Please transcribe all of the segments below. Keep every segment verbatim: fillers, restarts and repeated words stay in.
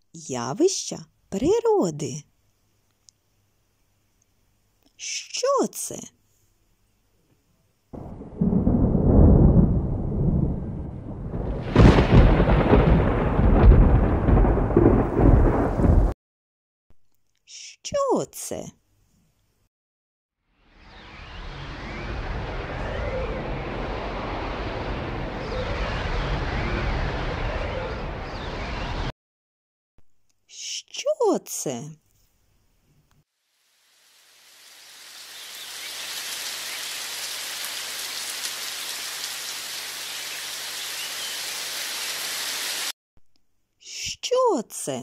явища природи. Що це? Що це? Що це? Що це?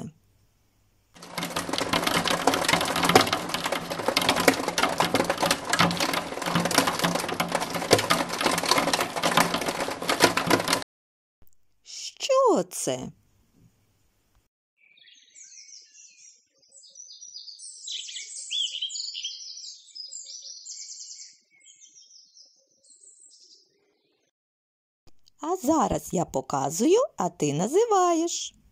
Що це? А зараз я показую, а ти називаєш.